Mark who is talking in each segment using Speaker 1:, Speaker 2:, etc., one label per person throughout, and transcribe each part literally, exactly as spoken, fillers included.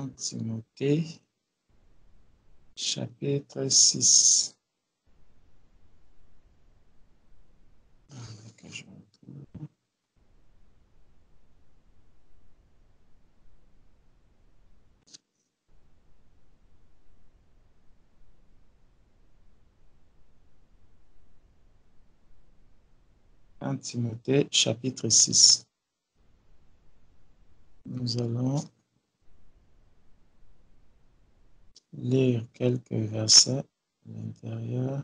Speaker 1: un Timothée, chapitre six. Que je retrouve. un Timothée, chapitre six. Nous allons lire quelques versets à l'intérieur.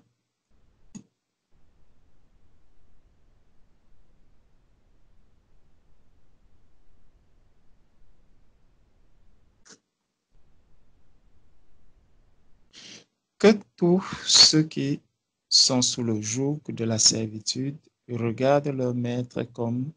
Speaker 1: Que tous ceux qui sont sous le joug de la servitude regardent leur maître comme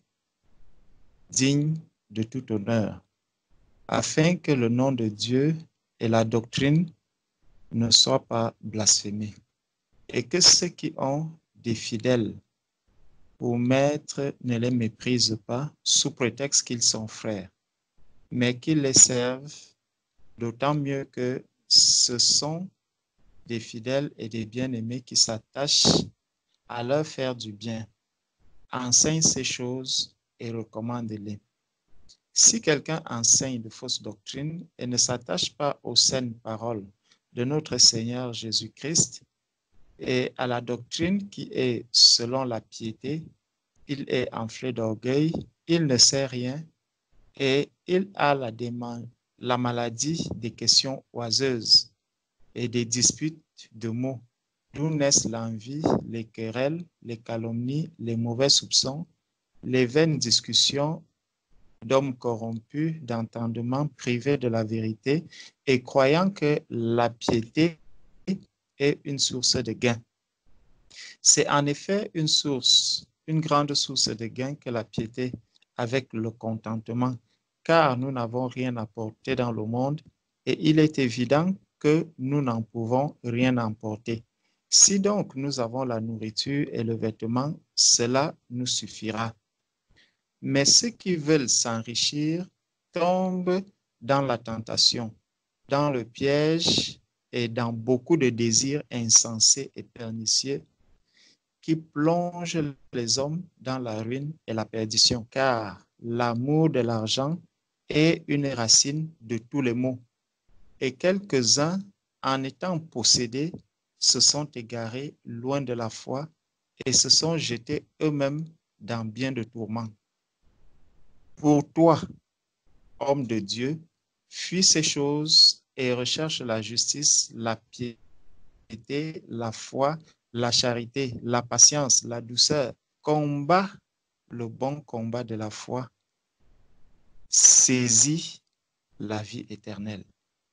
Speaker 1: digne de tout honneur, afin que le nom de Dieu et la doctrine ne soient pas blasphémés, et que ceux qui ont des fidèles pour maître ne les méprisent pas sous prétexte qu'ils sont frères, mais qu'ils les servent, d'autant mieux que ce sont des fidèles et des bien-aimés qui s'attachent à leur faire du bien. Enseigne ces choses et recommande-les. Si quelqu'un enseigne de fausses doctrines et ne s'attache pas aux saines paroles de notre Seigneur Jésus-Christ et à la doctrine qui est selon la piété, il est enflé d'orgueil, il ne sait rien et il a la, la maladie des questions oiseuses et des disputes de mots, d'où naissent l'envie, les querelles, les calomnies, les mauvais soupçons, les vaines discussions d'hommes corrompus, d'entendement privés de la vérité et croyant que la piété est une source de gain. C'est en effet une source, une grande source de gain que la piété avec le contentement, car nous n'avons rien apporté dans le monde et il est évident que nous n'en pouvons rien emporter. Si donc nous avons la nourriture et le vêtement, cela nous suffira. Mais ceux qui veulent s'enrichir tombent dans la tentation, dans le piège et dans beaucoup de désirs insensés et pernicieux qui plongent les hommes dans la ruine et la perdition, car l'amour de l'argent est une racine de tous les maux. Et quelques-uns, en étant possédés, se sont égarés loin de la foi et se sont jetés eux-mêmes dans bien de tourments. Pour toi, homme de Dieu, fuis ces choses et recherche la justice, la piété, la foi, la charité, la patience, la douceur. Combat le bon combat de la foi. Saisis la vie éternelle.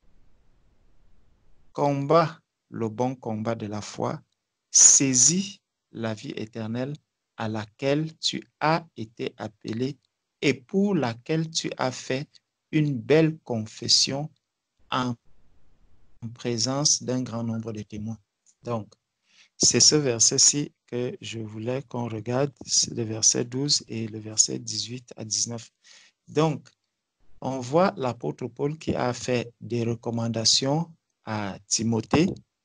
Speaker 1: Combat le bon combat de la foi. Saisis la vie éternelle à laquelle tu as été appelé et pour laquelle tu as fait une belle confession en présence d'un grand nombre de témoins. Donc, c'est ce verset-ci que je voulais qu'on regarde, c'est le verset douze et le verset dix-huit à dix-neuf. Donc, on voit l'apôtre Paul qui a fait des recommandations à Timothée.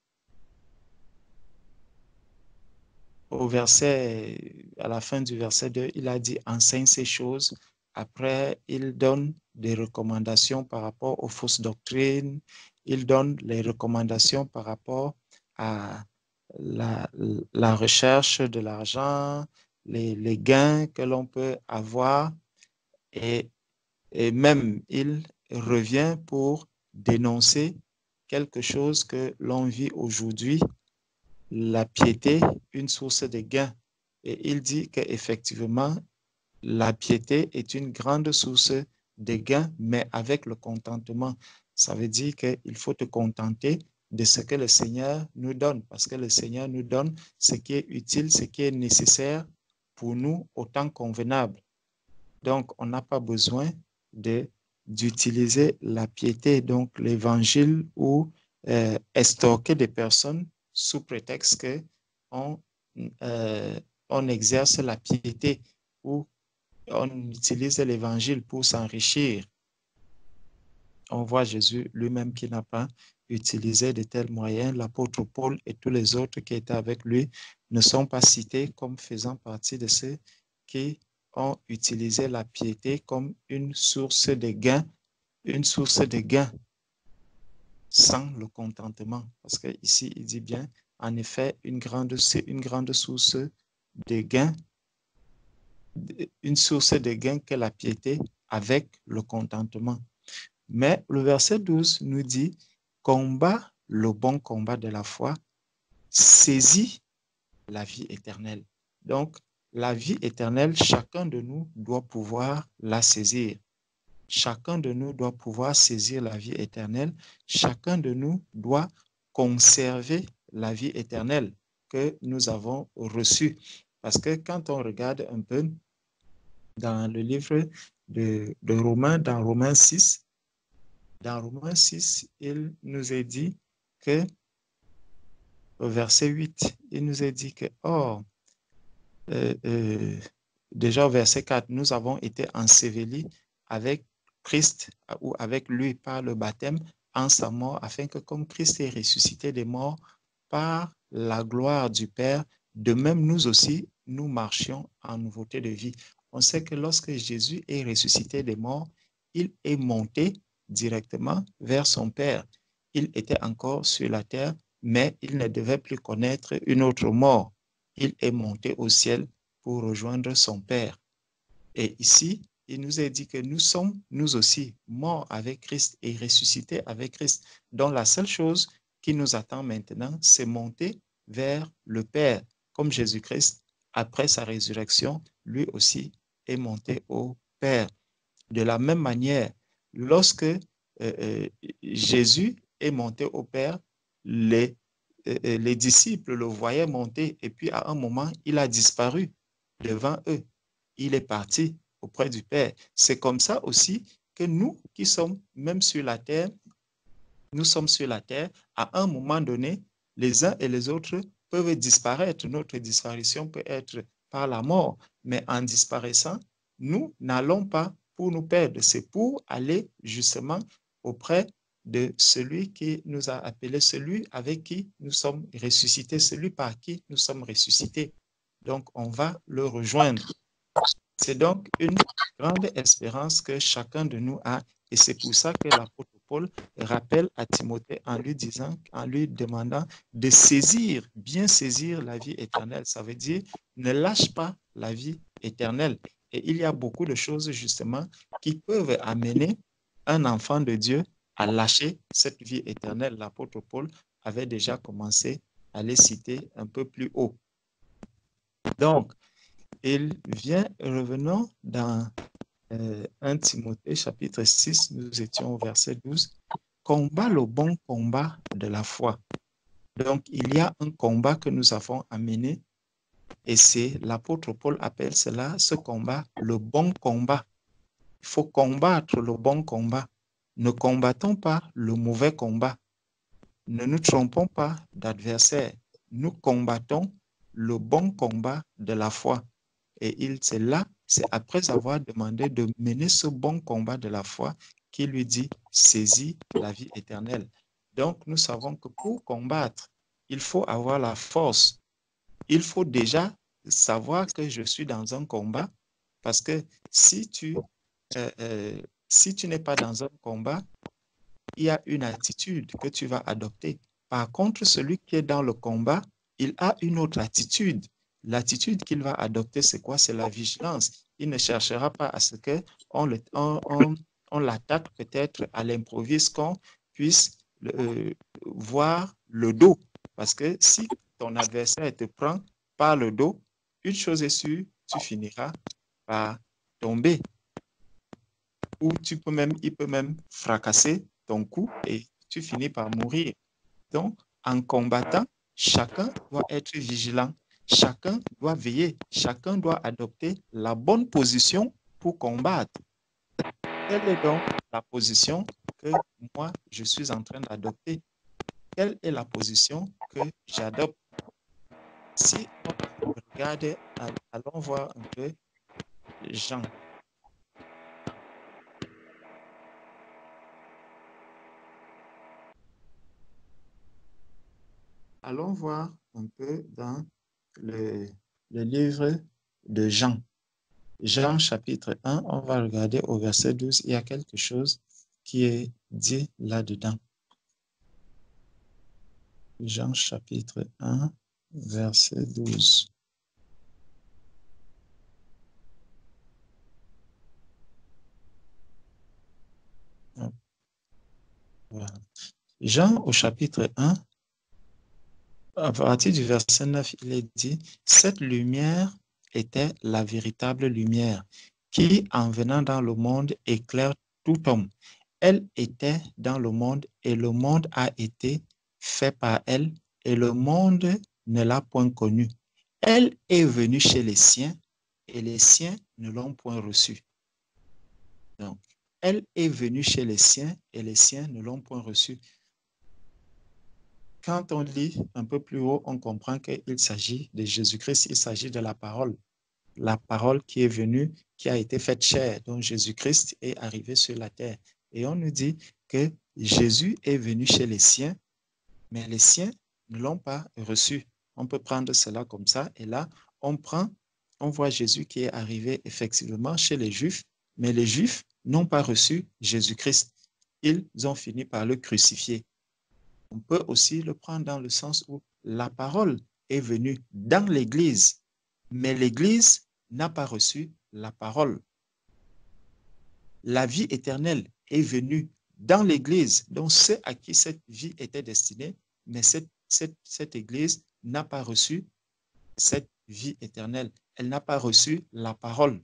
Speaker 1: Au verset, à la fin du verset deux, il a dit « enseigne ces choses ». Après, il donne des recommandations par rapport aux fausses doctrines. Il donne les recommandations par rapport à la, la recherche de l'argent, les, les gains que l'on peut avoir. Et, et même, il revient pour dénoncer quelque chose que l'on vit aujourd'hui, la piété, une source de gain. Et il dit qu'effectivement, la piété est une grande source de gain, mais avec le contentement. Ça veut dire qu'il faut te contenter de ce que le Seigneur nous donne, parce que le Seigneur nous donne ce qui est utile, ce qui est nécessaire pour nous au temps convenable. Donc, on n'a pas besoin de, d'utiliser la piété, donc l'évangile, ou euh, estorquer des personnes sous prétexte qu'on euh, on exerce la piété ou on utilise l'évangile pour s'enrichir. on voit Jésus lui-même qui n'a pas utilisé de tels moyens. L'apôtre Paul et tous les autres qui étaient avec lui ne sont pas cités comme faisant partie de ceux qui ont utilisé la piété comme une source de gain, une source de gain sans le contentement. Parce que ici, il dit bien, en effet, une grande, c'est une grande source de gain, une source de gain que la piété avec le contentement. Mais le verset douze nous dit, combat le bon combat de la foi, saisis la vie éternelle. Donc, la vie éternelle, chacun de nous doit pouvoir la saisir. Chacun de nous doit pouvoir saisir la vie éternelle. Chacun de nous doit conserver la vie éternelle que nous avons reçue. Parce que quand on regarde un peu dans le livre de, de Romains, dans Romains six, dans Romains six, il nous est dit que, au verset huit, il nous est dit que, oh, euh, euh, déjà au verset quatre, nous avons été ensevelis avec Christ ou avec lui par le baptême en sa mort, afin que comme Christ est ressuscité des morts par la gloire du Père, de même nous aussi, nous marchions en nouveauté de vie. On sait que lorsque Jésus est ressuscité des morts, il est monté directement vers son Père. Il était encore sur la terre, mais il ne devait plus connaître une autre mort. Il est monté au ciel pour rejoindre son Père. Et ici, il nous est dit que nous sommes, nous aussi, morts avec Christ et ressuscités avec Christ. Donc la seule chose qui nous attend maintenant, c'est monter vers le Père, comme Jésus-Christ, après sa résurrection, lui aussi est monté au Père. De la même manière, lorsque euh, euh, Jésus est monté au Père, les, euh, les disciples le voyaient monter et puis à un moment, il a disparu devant eux. Il est parti auprès du Père. C'est comme ça aussi que nous qui sommes même sur la terre, nous sommes sur la terre, à un moment donné, les uns et les autres peuvent disparaître. Notre disparition peut être par la mort, mais en disparaissant, nous n'allons pas pour nous perdre. C'est pour aller justement auprès de celui qui nous a appelés, celui avec qui nous sommes ressuscités, celui par qui nous sommes ressuscités. Donc, on va le rejoindre. C'est donc une grande espérance que chacun de nous a, et c'est pour ça que l'apôtre Paul rappelle à Timothée en lui disant, en lui demandant de saisir, bien saisir la vie éternelle. Ça veut dire, ne lâche pas la vie éternelle. Et il y a beaucoup de choses justement qui peuvent amener un enfant de Dieu à lâcher cette vie éternelle. L'apôtre Paul avait déjà commencé à les citer un peu plus haut. Donc, il vient, revenons dans euh, un Timothée chapitre six, nous étions au verset douze, combat le bon combat de la foi. Donc, il y a un combat que nous avons à mener et c'est, l'apôtre Paul appelle cela, ce combat, le bon combat. Il faut combattre le bon combat. Ne combattons pas le mauvais combat. Ne nous trompons pas d'adversaire. Nous combattons le bon combat de la foi. Et il, c'est là, c'est après avoir demandé de mener ce bon combat de la foi qu'il lui dit, saisis la vie éternelle. Donc, nous savons que pour combattre, il faut avoir la force. Il faut déjà savoir que je suis dans un combat, parce que si tu, euh, euh, si tu n'es pas dans un combat, il y a une attitude que tu vas adopter. Par contre, celui qui est dans le combat, il a une autre attitude. L'attitude qu'il va adopter, c'est quoi? C'est la vigilance. Il ne cherchera pas à ce qu'on on, on, on l'attaque peut-être à l'improviste, qu'on puisse euh, voir le dos. Parce que si ton adversaire te prend par le dos, une chose est sûre, tu finiras par tomber. Ou tu peux même, il peut même fracasser ton cou et tu finis par mourir. Donc, en combattant, chacun doit être vigilant, chacun doit veiller, chacun doit adopter la bonne position pour combattre. Quelle est donc la position que moi, je suis en train d'adopter? Quelle est la position que j'adopte? Si on regarde, allons voir un peu Jean. allons voir un peu dans le, le livre de Jean. Jean chapitre un, on va regarder au verset douze, il y a quelque chose qui est dit là-dedans. Jean chapitre un, verset douze. Voilà. Jean au chapitre un, à partir du verset neuf, il est dit, cette lumière était la véritable lumière qui, en venant dans le monde, éclaire tout homme. Elle était dans le monde et le monde a été fait par elle et le monde ne l'a point connue. Elle est venue chez les siens et les siens ne l'ont point reçue. Donc, elle est venue chez les siens et les siens ne l'ont point reçue. Quand on lit un peu plus haut, on comprend qu'il s'agit de Jésus-Christ, il s'agit de la parole. La parole qui est venue, qui a été faite chair. Donc Jésus-Christ est arrivé sur la terre. Et on nous dit que Jésus est venu chez les siens, mais les siens ne l'ont pas reçu. On peut prendre cela comme ça. Et là, on prend, on voit Jésus qui est arrivé effectivement chez les Juifs, mais les Juifs n'ont pas reçu Jésus-Christ. Ils ont fini par le crucifier. On peut aussi le prendre dans le sens où la parole est venue dans l'Église, mais l'Église n'a pas reçu la parole. La vie éternelle est venue dans l'Église, donc ceux à qui cette vie était destinée, mais cette, cette, cette Église n'a pas reçu cette vie éternelle. Elle n'a pas reçu la parole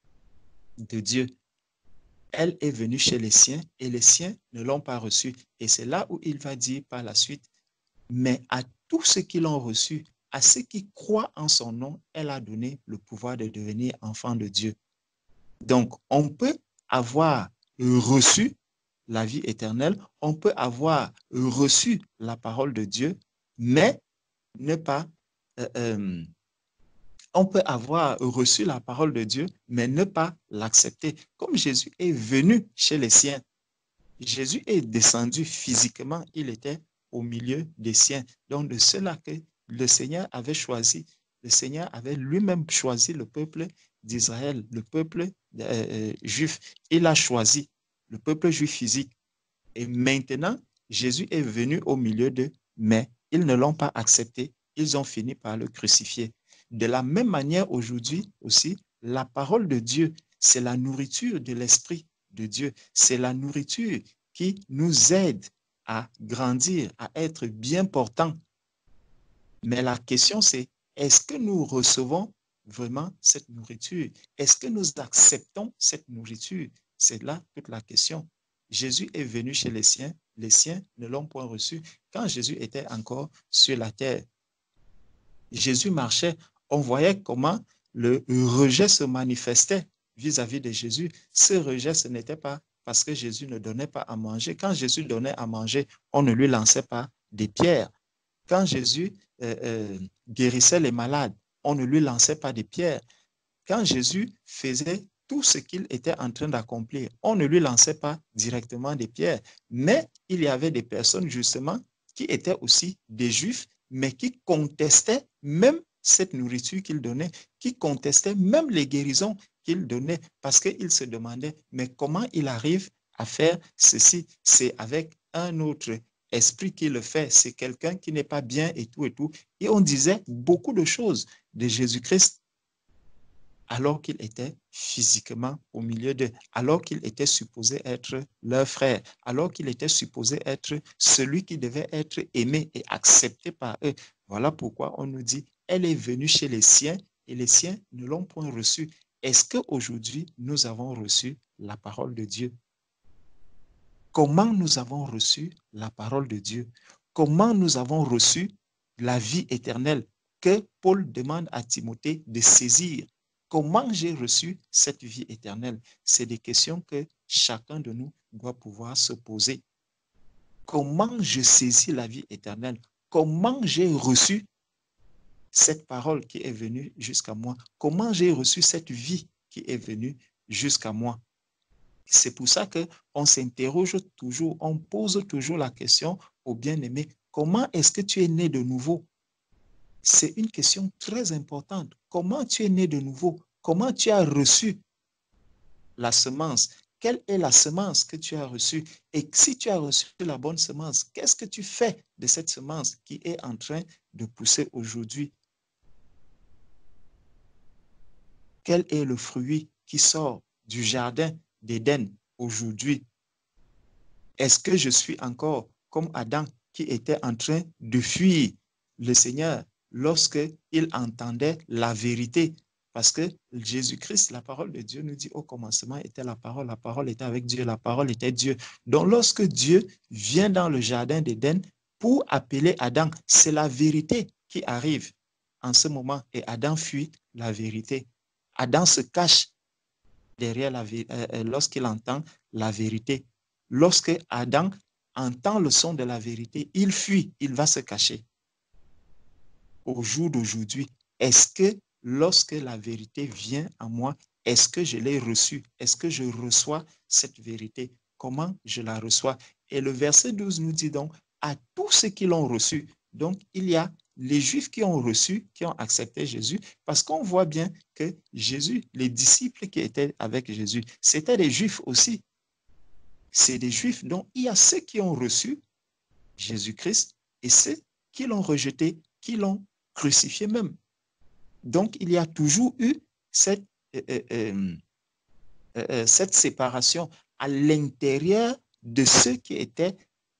Speaker 1: de Dieu. Elle est venue chez les siens et les siens ne l'ont pas reçue. Et c'est là où il va dire par la suite, mais à tous ceux qui l'ont reçu, à ceux qui croient en son nom, elle a donné le pouvoir de devenir enfant de Dieu. Donc, on peut avoir reçu la vie éternelle, on peut avoir reçu la parole de Dieu, mais ne pas... Euh, euh, on peut avoir reçu la parole de Dieu, mais ne pas l'accepter. Comme Jésus est venu chez les siens, Jésus est descendu physiquement, il était au milieu des siens. Donc, de cela que le Seigneur avait choisi, le Seigneur avait lui-même choisi le peuple d'Israël, le peuple euh, juif. Il a choisi le peuple juif physique. Et maintenant, Jésus est venu au milieu d'eux, mais ils ne l'ont pas accepté. Ils ont fini par le crucifier. De la même manière, aujourd'hui aussi, la parole de Dieu, c'est la nourriture de l'Esprit de Dieu. C'est la nourriture qui nous aide à grandir, à être bien portants. Mais la question, c'est, est-ce que nous recevons vraiment cette nourriture? Est-ce que nous acceptons cette nourriture? C'est là toute la question. Jésus est venu chez les siens, les siens ne l'ont point reçu. Quand Jésus était encore sur la terre, Jésus marchait, on voyait comment le rejet se manifestait vis-à-vis de Jésus. Ce rejet, ce n'était pas parce que Jésus ne donnait pas à manger. Quand Jésus donnait à manger, on ne lui lançait pas des pierres. Quand Jésus euh, euh, guérissait les malades, on ne lui lançait pas des pierres. Quand Jésus faisait tout ce qu'il était en train d'accomplir, on ne lui lançait pas directement des pierres. Mais il y avait des personnes justement qui étaient aussi des Juifs, mais qui contestaient même cette nourriture qu'il donnait, qui contestaient même les guérisons qu'il donnait, parce qu'ils se demandaient, mais comment il arrive à faire ceci? C'est avec un autre esprit qui le fait, c'est quelqu'un qui n'est pas bien et tout et tout. Et on disait beaucoup de choses de Jésus-Christ alors qu'il était physiquement au milieu d'eux, alors qu'il était supposé être leur frère, alors qu'il était supposé être celui qui devait être aimé et accepté par eux. Voilà pourquoi on nous dit, elle est venue chez les siens et les siens ne l'ont point reçue. Est-ce qu'aujourd'hui, nous avons reçu la parole de Dieu? Comment nous avons reçu la parole de Dieu? Comment nous avons reçu la vie éternelle que Paul demande à Timothée de saisir? Comment j'ai reçu cette vie éternelle? C'est des questions que chacun de nous doit pouvoir se poser. Comment je saisis la vie éternelle? Comment j'ai reçu cette parole qui est venue jusqu'à moi? Comment j'ai reçu cette vie qui est venue jusqu'à moi? C'est pour ça qu'on s'interroge toujours, on pose toujours la question au bien-aimé, Comment est-ce que tu es né de nouveau? C'est une question très importante. Comment tu es né de nouveau? Comment tu as reçu la semence? Quelle est la semence que tu as reçue? Et si tu as reçu la bonne semence, qu'est-ce que tu fais de cette semence qui est en train de pousser aujourd'hui? Quel est le fruit qui sort du jardin d'Éden aujourd'hui? Est-ce que je suis encore comme Adam qui était en train de fuir le Seigneur lorsqu'il entendait la vérité? Parce que Jésus-Christ, la parole de Dieu nous dit au commencement était la parole, la parole était avec Dieu, la parole était Dieu. Donc lorsque Dieu vient dans le jardin d'Éden pour appeler Adam, c'est la vérité qui arrive en ce moment et Adam fuit la vérité. Adam se cache derrière la vérité euh, lorsqu'il entend la vérité. Lorsque Adam entend le son de la vérité, il fuit, il va se cacher. Au jour d'aujourd'hui, est-ce que lorsque la vérité vient à moi, est-ce que je l'ai reçue? Est-ce que je reçois cette vérité? Comment je la reçois? Et le verset douze nous dit donc, à tous ceux qui l'ont reçu. Donc, il y a les Juifs qui ont reçu, qui ont accepté Jésus, parce qu'on voit bien que Jésus, les disciples qui étaient avec Jésus, c'étaient des Juifs aussi. C'est des Juifs, donc il y a ceux qui ont reçu Jésus-Christ et ceux qui l'ont rejeté, qui l'ont crucifié même. Donc, il y a toujours eu cette, euh, euh, euh, cette séparation à l'intérieur de ceux qui étaient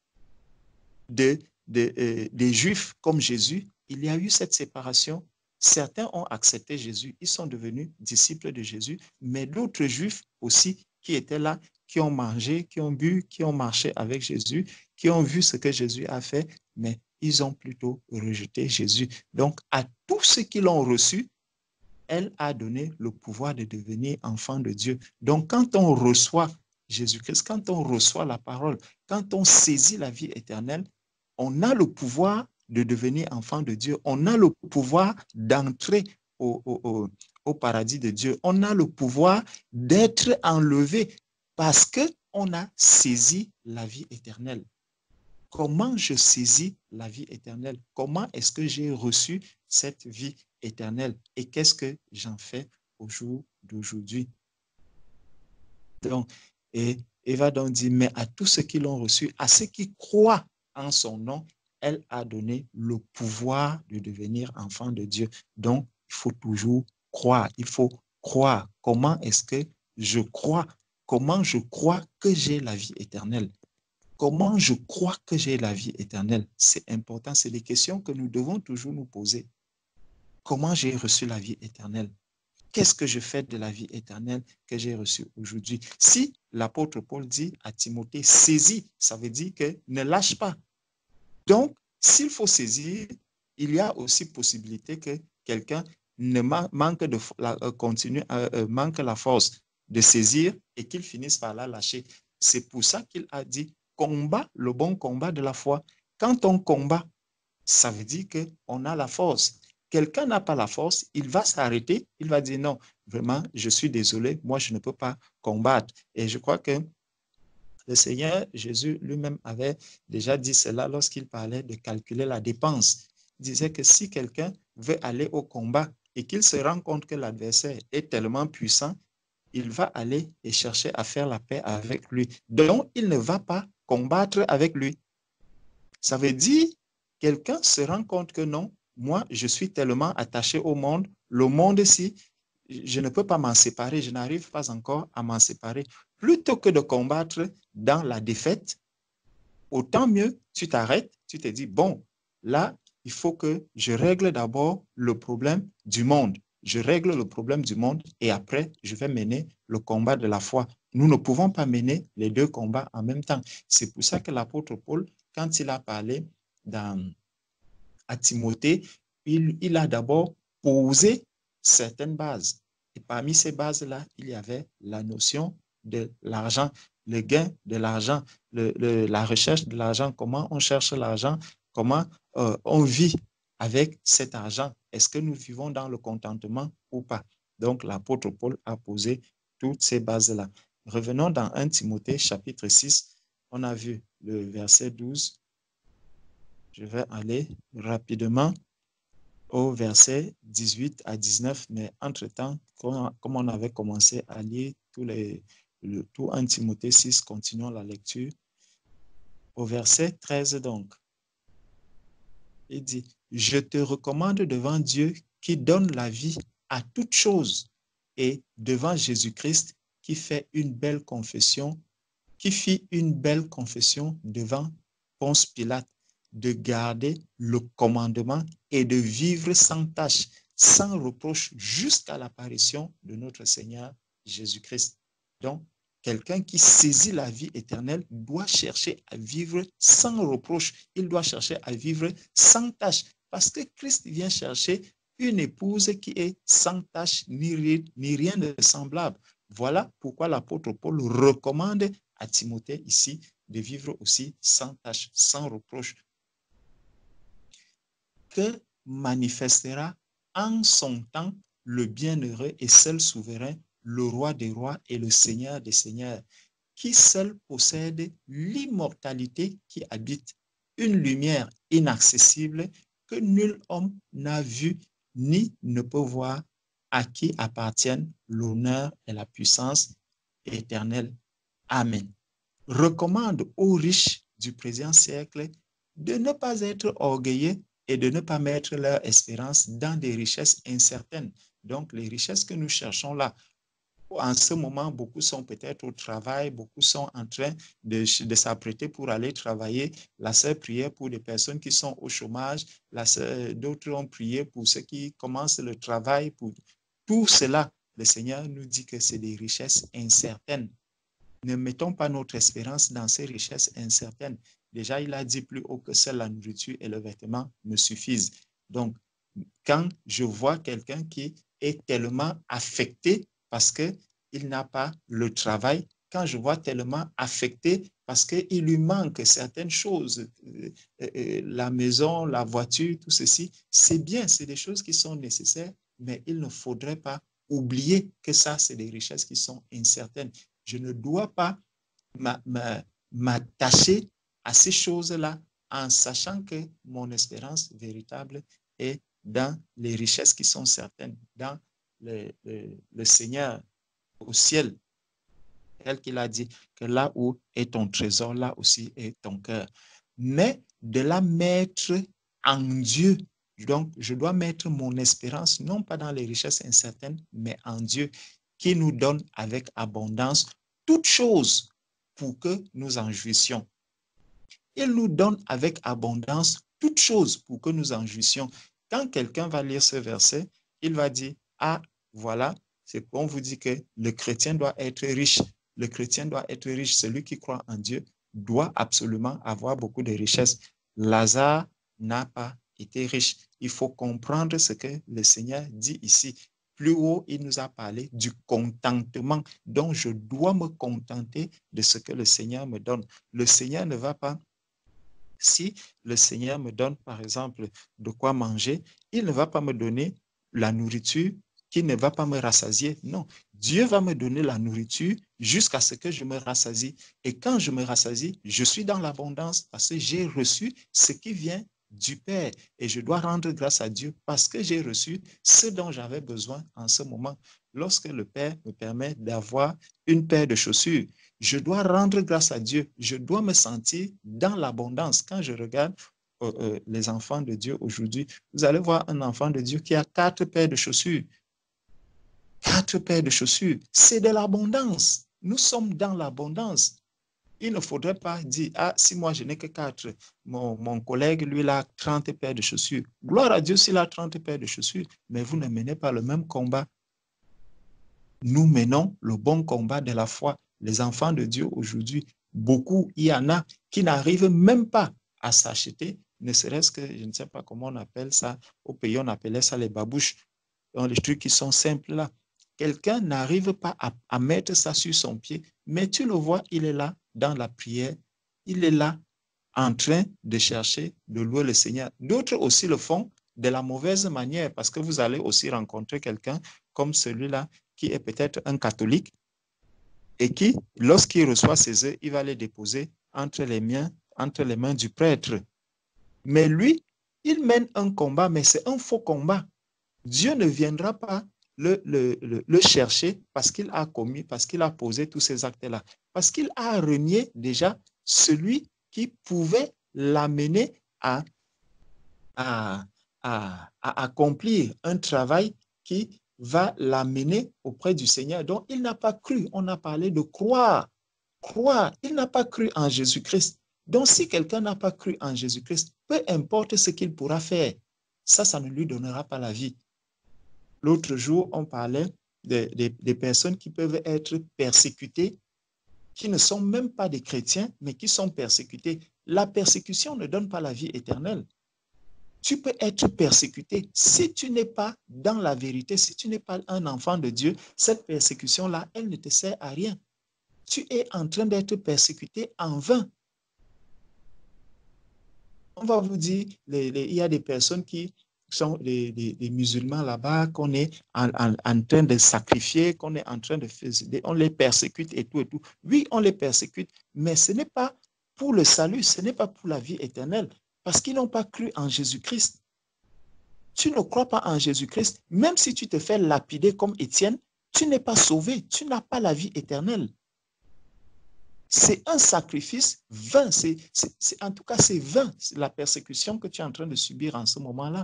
Speaker 1: de, de, euh, des Juifs comme Jésus. Il y a eu cette séparation. Certains ont accepté Jésus, ils sont devenus disciples de Jésus, mais d'autres Juifs aussi qui étaient là, qui ont mangé, qui ont bu, qui ont marché avec Jésus, qui ont vu ce que Jésus a fait, mais ils ont plutôt rejeté Jésus. Donc, à tous ceux qui l'ont reçu, elle a donné le pouvoir de devenir enfant de Dieu. Donc, quand on reçoit Jésus-Christ, quand on reçoit la parole, quand on saisit la vie éternelle, on a le pouvoir de devenir enfant de Dieu. On a le pouvoir d'entrer au, au, au paradis de Dieu. On a le pouvoir d'être enlevé parce qu'on a saisi la vie éternelle. Comment je saisis la vie éternelle? Comment est-ce que j'ai reçu cette vie éternelle? Et qu'est-ce que j'en fais au jour d'aujourd'hui? Donc, et Eva donc dit, mais à tous ceux qui l'ont reçu, à ceux qui croient en son nom, elle a donné le pouvoir de devenir enfant de Dieu. Donc, il faut toujours croire. Il faut croire. Comment est-ce que je crois? Comment je crois que j'ai la vie éternelle? Comment je crois que j'ai la vie éternelle? C'est important, c'est des questions que nous devons toujours nous poser. Comment j'ai reçu la vie éternelle? Qu'est-ce que je fais de la vie éternelle que j'ai reçue aujourd'hui? Si l'apôtre Paul dit à Timothée, saisis, ça veut dire que ne lâche pas. Donc, s'il faut saisir, il y a aussi possibilité que quelqu'un ne manque de la, euh, continue, euh, manque la force de saisir et qu'il finisse par la lâcher. C'est pour ça qu'il a dit, combat le bon combat de la foi. Quand on combat, ça veut dire qu'on a la force. Quelqu'un n'a pas la force, il va s'arrêter, il va dire non, vraiment, je suis désolé, moi je ne peux pas combattre. Et je crois que le Seigneur Jésus lui-même avait déjà dit cela lorsqu'il parlait de calculer la dépense. Il disait que si quelqu'un veut aller au combat et qu'il se rend compte que l'adversaire est tellement puissant, il va aller et chercher à faire la paix avec lui. Donc, il ne va pas combattre avec lui. Ça veut dire, quelqu'un se rend compte que non, moi, je suis tellement attaché au monde, le monde-ci, je ne peux pas m'en séparer, je n'arrive pas encore à m'en séparer. Plutôt que de combattre dans la défaite, autant mieux, tu t'arrêtes, tu te dis, bon, là, il faut que je règle d'abord le problème du monde. Je règle le problème du monde et après, je vais mener le combat de la foi. Nous ne pouvons pas mener les deux combats en même temps. C'est pour ça que l'apôtre Paul, quand il a parlé dans, à Timothée, il, il a d'abord posé certaines bases. Et parmi ces bases-là, il y avait la notion de l'argent, le gain de l'argent, le, le, la recherche de l'argent, comment on cherche l'argent, comment euh, on vit avec cet argent. Est-ce que nous vivons dans le contentement ou pas? Donc, l'apôtre Paul a posé toutes ces bases-là. Revenons dans un Timothée chapitre six, on a vu le verset douze. Je vais aller rapidement au verset dix-huit à dix-neuf, mais entre-temps, comme, comme on avait commencé à lire tous les, le, tout premier Timothée six, continuons la lecture. Au verset treize donc, il dit, « Je te recommande devant Dieu qui donne la vie à toute chose et devant Jésus-Christ qui fait une belle confession, qui fit une belle confession devant Ponce Pilate, de garder le commandement et de vivre sans tâche, sans reproche, jusqu'à l'apparition de notre Seigneur Jésus-Christ. » Donc, quelqu'un qui saisit la vie éternelle doit chercher à vivre sans reproche. Il doit chercher à vivre sans tâche, parce que Christ vient chercher une épouse qui est sans tâche ni, ni rien de semblable. Voilà pourquoi l'apôtre Paul recommande à Timothée ici de vivre aussi sans tâche, sans reproche. Que manifestera en son temps le bienheureux et seul souverain, le roi des rois et le seigneur des seigneurs, qui seul possède l'immortalité qui habite, une lumière inaccessible que nul homme n'a vue ni ne peut voir, à qui appartiennent l'honneur et la puissance éternelle. Amen. Recommande aux riches du présent siècle de ne pas être orgueilleux et de ne pas mettre leur espérance dans des richesses incertaines. Donc, les richesses que nous cherchons là, en ce moment, beaucoup sont peut-être au travail, beaucoup sont en train de, de s'apprêter pour aller travailler. La sœur priait pour des personnes qui sont au chômage, d'autres ont prié pour ceux qui commencent le travail. Pour tout cela, le Seigneur nous dit que c'est des richesses incertaines. Ne mettons pas notre espérance dans ces richesses incertaines. Déjà, il a dit plus haut que seule la nourriture et le vêtement me suffisent. Donc, quand je vois quelqu'un qui est tellement affecté parce qu'il n'a pas le travail, quand je vois tellement affecté parce qu'il lui manque certaines choses, la maison, la voiture, tout ceci, c'est bien, c'est des choses qui sont nécessaires, mais il ne faudrait pas oublier que ça, c'est des richesses qui sont incertaines. Je ne dois pas m'attacher à ces choses-là en sachant que mon espérance véritable est dans les richesses qui sont certaines, dans le, le, le Seigneur au ciel. Tel qu'il a dit que là où est ton trésor, là aussi est ton cœur. Mais de la mettre en Dieu. Donc, je dois mettre mon espérance, non pas dans les richesses incertaines, mais en Dieu, qui nous donne avec abondance toutes choses pour que nous en jouissions. Il nous donne avec abondance toutes choses pour que nous en jouissions. Quand quelqu'un va lire ce verset, il va dire, ah, voilà, c'est qu'on vous dit que le chrétien doit être riche. Le chrétien doit être riche. Celui qui croit en Dieu doit absolument avoir beaucoup de richesses. Lazare n'a pas été riche. Il faut comprendre ce que le Seigneur dit ici. Plus haut, il nous a parlé du contentement. Donc, je dois me contenter de ce que le Seigneur me donne. Le Seigneur ne va pas... Si le Seigneur me donne, par exemple, de quoi manger, il ne va pas me donner la nourriture qui ne va pas me rassasier. Non, Dieu va me donner la nourriture jusqu'à ce que je me rassasie. Et quand je me rassasie, je suis dans l'abondance parce que j'ai reçu ce qui vient du Père. Et je dois rendre grâce à Dieu parce que j'ai reçu ce dont j'avais besoin en ce moment. Lorsque le Père me permet d'avoir une paire de chaussures, je dois rendre grâce à Dieu. Je dois me sentir dans l'abondance. Quand je regarde euh, euh, les enfants de Dieu aujourd'hui, vous allez voir un enfant de Dieu qui a quatre paires de chaussures. Quatre paires de chaussures, c'est de l'abondance. Nous sommes dans l'abondance. Il ne faudrait pas dire, ah, si moi je n'ai que quatre, mon, mon collègue, lui, il a trente paires de chaussures. Gloire à Dieu s'il a trente paires de chaussures, mais vous ne menez pas le même combat. Nous menons le bon combat de la foi. Les enfants de Dieu aujourd'hui, beaucoup, il y en a qui n'arrivent même pas à s'acheter, ne serait-ce que, je ne sais pas comment on appelle ça, au pays on appelait ça les babouches, dans les trucs qui sont simples là. Quelqu'un n'arrive pas à, à mettre ça sur son pied, mais tu le vois, il est là dans la prière, il est là en train de chercher, de louer le Seigneur. D'autres aussi le font de la mauvaise manière, parce que vous allez aussi rencontrer quelqu'un comme celui-là qui est peut-être un catholique et qui, lorsqu'il reçoit ses œufs, il va les déposer entre les mains, entre les mains du prêtre. Mais lui, il mène un combat, mais c'est un faux combat. Dieu ne viendra pas le, le, le, le chercher parce qu'il a commis, parce qu'il a posé tous ces actes-là. Parce qu'il a renié déjà celui qui pouvait l'amener à, à, à, à accomplir un travail qui va l'amener auprès du Seigneur. Donc, il n'a pas cru. On a parlé de croire. Croire. Il n'a pas cru en Jésus-Christ. Donc, si quelqu'un n'a pas cru en Jésus-Christ, peu importe ce qu'il pourra faire, ça, ça ne lui donnera pas la vie. L'autre jour, on parlait des de, de personnes qui peuvent être persécutées, qui ne sont même pas des chrétiens, mais qui sont persécutées. La persécution ne donne pas la vie éternelle. Tu peux être persécuté. Si tu n'es pas dans la vérité, si tu n'es pas un enfant de Dieu, cette persécution-là, elle ne te sert à rien. Tu es en train d'être persécuté en vain. On va vous dire, les, les, il y a des personnes qui sont des, des, des musulmans là-bas, qu'on est en, en, en train de sacrifier, qu'on est en train de faire, on les persécute et tout et tout. Oui, on les persécute, mais ce n'est pas pour le salut, ce n'est pas pour la vie éternelle, parce qu'ils n'ont pas cru en Jésus-Christ. Tu ne crois pas en Jésus-Christ, même si tu te fais lapider comme Étienne, tu n'es pas sauvé, tu n'as pas la vie éternelle. C'est un sacrifice vain. C'est, c'est, c'est, en tout cas, c'est vain la persécution que tu es en train de subir en ce moment-là.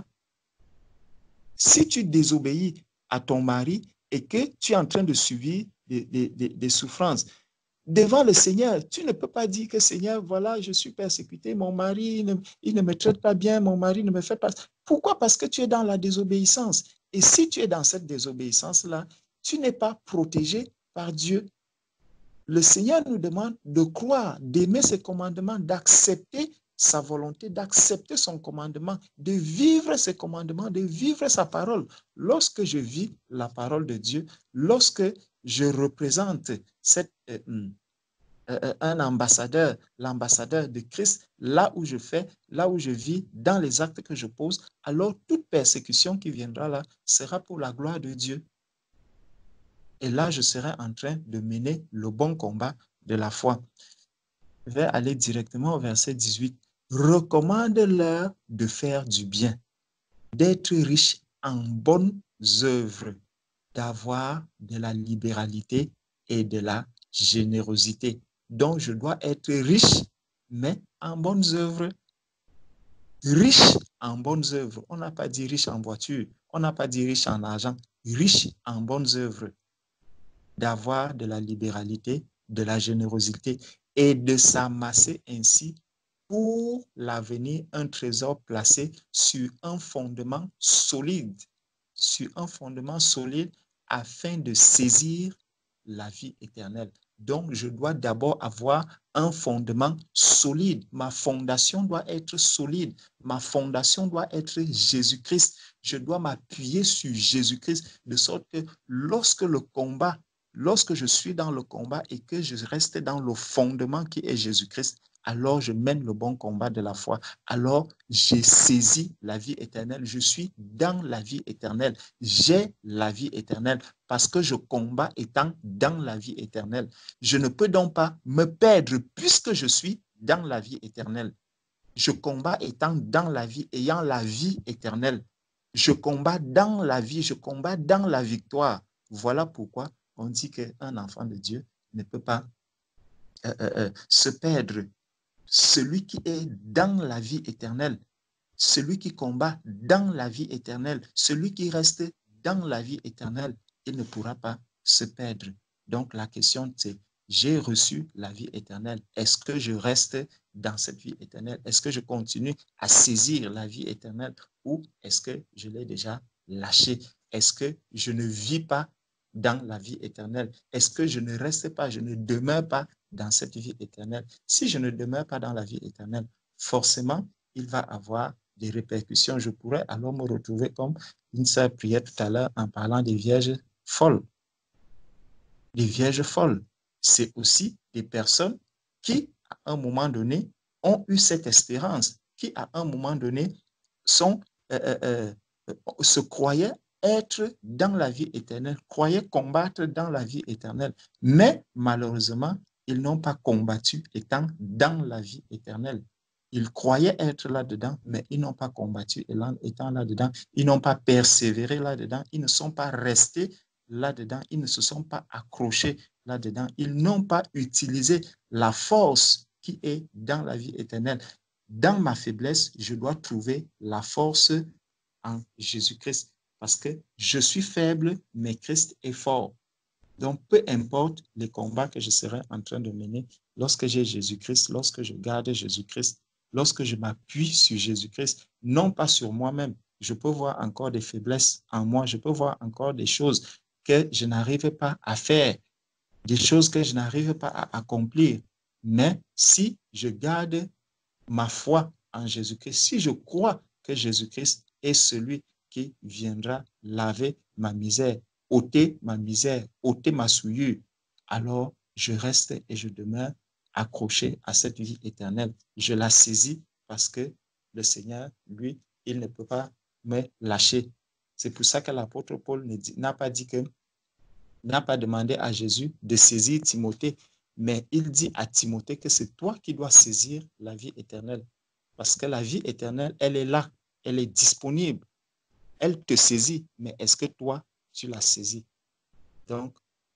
Speaker 1: Si tu désobéis à ton mari et que tu es en train de subir des, des, des, des souffrances, devant le Seigneur, tu ne peux pas dire que Seigneur, voilà, je suis persécuté, mon mari, il ne, il ne me traite pas bien, mon mari ne me fait pas. Pourquoi? Parce que tu es dans la désobéissance. Et si tu es dans cette désobéissance-là, tu n'es pas protégé par Dieu. Le Seigneur nous demande de croire, d'aimer ses commandements, d'accepter sa volonté, d'accepter son commandement, de vivre ses commandements, de vivre sa parole. Lorsque je vis la parole de Dieu, lorsque je représente cette, euh, euh, un ambassadeur, l'ambassadeur de Christ, là où je fais, là où je vis, dans les actes que je pose, alors toute persécution qui viendra là sera pour la gloire de Dieu. Et là, je serai en train de mener le bon combat de la foi. Je vais aller directement au verset dix-huit. Recommande-leur de faire du bien, d'être riche en bonnes œuvres, d'avoir de la libéralité et de la générosité. Donc, je dois être riche, mais en bonnes œuvres. Riche en bonnes œuvres. On n'a pas dit riche en voiture, on n'a pas dit riche en argent, riche en bonnes œuvres. D'avoir de la libéralité, de la générosité et de s'amasser ainsi pour l'avenir un trésor placé sur un fondement solide, sur un fondement solide afin de saisir la vie éternelle. Donc, je dois d'abord avoir un fondement solide. Ma fondation doit être solide. Ma fondation doit être Jésus-Christ. Je dois m'appuyer sur Jésus-Christ de sorte que lorsque le combat Lorsque je suis dans le combat et que je reste dans le fondement qui est Jésus-Christ, alors je mène le bon combat de la foi. Alors j'ai saisi la vie éternelle. Je suis dans la vie éternelle. J'ai la vie éternelle parce que je combats étant dans la vie éternelle. Je ne peux donc pas me perdre puisque je suis dans la vie éternelle. Je combats étant dans la vie, ayant la vie éternelle. Je combats dans la vie, je combats dans la victoire. Voilà pourquoi on dit qu'un enfant de Dieu ne peut pas euh, euh, se perdre. Celui qui est dans la vie éternelle, celui qui combat dans la vie éternelle, celui qui reste dans la vie éternelle, il ne pourra pas se perdre. Donc la question c'est, j'ai reçu la vie éternelle. Est-ce que je reste dans cette vie éternelle? Est-ce que je continue à saisir la vie éternelle ou est-ce que je l'ai déjà lâchée? Est-ce que je ne vis pas dans la vie éternelle? Est-ce que je ne reste pas, je ne demeure pas dans cette vie éternelle? Si je ne demeure pas dans la vie éternelle, forcément, il va avoir des répercussions. Je pourrais alors me retrouver comme une sœur priait tout à l'heure en parlant des vierges folles. Les vierges folles, c'est aussi des personnes qui, à un moment donné, ont eu cette espérance, qui, à un moment donné, sont, euh, euh, euh, se croyaient être dans la vie éternelle, croyaient combattre dans la vie éternelle. Mais malheureusement, ils n'ont pas combattu étant dans la vie éternelle. Ils croyaient être là-dedans, mais ils n'ont pas combattu. Et là, étant là-dedans, ils n'ont pas persévéré là-dedans. Ils ne sont pas restés là-dedans. Ils ne se sont pas accrochés là-dedans. Ils n'ont pas utilisé la force qui est dans la vie éternelle. Dans ma faiblesse, je dois trouver la force en Jésus-Christ. Parce que je suis faible, mais Christ est fort. Donc, peu importe les combats que je serai en train de mener, lorsque j'ai Jésus-Christ, lorsque je garde Jésus-Christ, lorsque je m'appuie sur Jésus-Christ, non pas sur moi-même, je peux voir encore des faiblesses en moi, je peux voir encore des choses que je n'arrive pas à faire, des choses que je n'arrive pas à accomplir. Mais si je garde ma foi en Jésus-Christ, si je crois que Jésus-Christ est celui qui viendra laver ma misère, ôter ma misère, ôter ma souillure, alors je reste et je demeure accroché à cette vie éternelle. Je la saisis parce que le Seigneur, lui, il ne peut pas me lâcher. C'est pour ça que l'apôtre Paul n'a pas dit que, n'a pas demandé à Jésus de saisir Timothée, mais il dit à Timothée que c'est toi qui dois saisir la vie éternelle. Parce que la vie éternelle, elle est là, elle est disponible, elle te saisit, mais est-ce que toi, tu la saisis? Donc,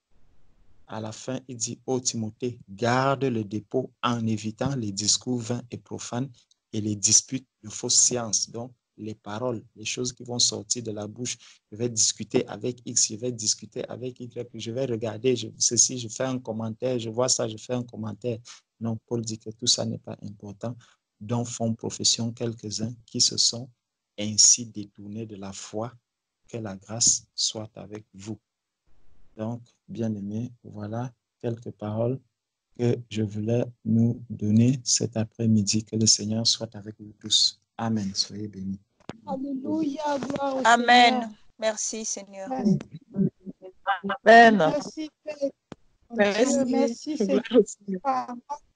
Speaker 1: à la fin, il dit, ô Timothée, garde le dépôt en évitant les discours vains et profanes et les disputes de fausses sciences. Donc, les paroles, les choses qui vont sortir de la bouche. Je vais discuter avec X, je vais discuter avec Y, je vais regarder je, ceci, je fais un commentaire, je vois ça, je fais un commentaire. Non, Paul dit que tout ça n'est pas important, dont font profession quelques-uns qui se sont ainsi détournés de la foi. Que la grâce soit avec vous. Donc, bien-aimés, voilà quelques paroles que je voulais nous donner cet après-midi. Que le Seigneur soit avec vous tous. Amen. Soyez bénis.
Speaker 2: Alléluia, gloire au
Speaker 3: Amen.
Speaker 2: Seigneur.
Speaker 3: Merci, Seigneur.
Speaker 2: Merci,
Speaker 4: Amen.
Speaker 2: merci, Père, mon Dieu, merci, Seigneur.